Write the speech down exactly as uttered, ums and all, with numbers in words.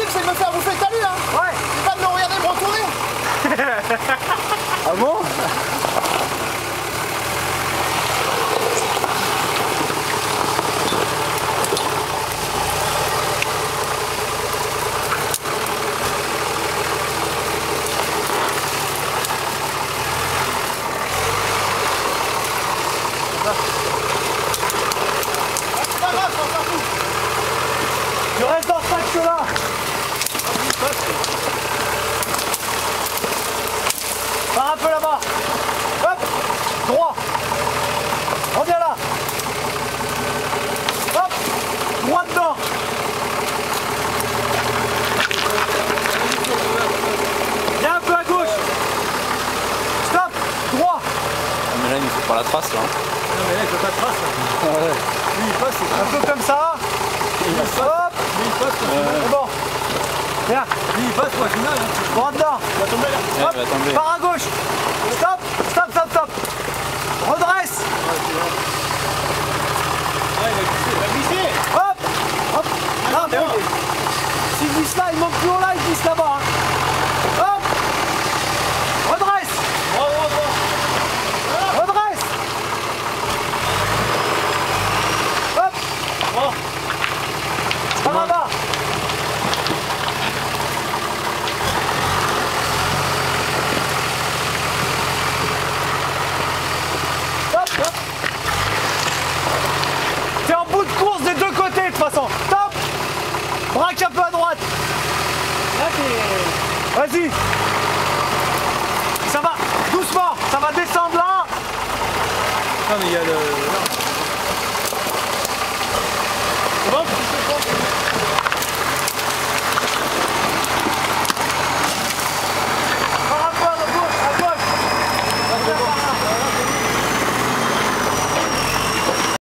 truc, c'est de me faire bouffer le talus, hein. Ouais. C'est pas de me regarder me retourner. Ah bon? C'est pas grave, on s'en fout. Je reste dans ce sac là. Pars un peu là-bas. Hop. Droit. Reviens là. Hop. Droit dedans. Viens un peu à gauche. Stop. Droit. Mais là il ne faut pas la trace là. Non mais là il faut pas de trace. Ah ouais. Lui il passe, un peu comme ça. Hop. Lui il passe. C'est bon. Viens. Lui il passe pour la finale. Droit dedans. Il va tomber là. Ouais, Hop. il va tomber. Pars à gauche. Stop. Stop, stop, stop. Redresse. Ouais, il va glisser. Il va glisser. Hop. Hop. Non mais bon. s'il glisse là, il monte plus haut là, il glisse là-bas. Hein. Hop. Redresse. Bravo, bravo. Redresse. Hop. Bon. Par là-bas. Hop, hop. T'es en bout de course des deux côtés de toute façon. Top. Braque un peu à droite. Là, t'es... Vas-y. Ça va. Doucement. Ça va descendre là. Non, mais il y a le...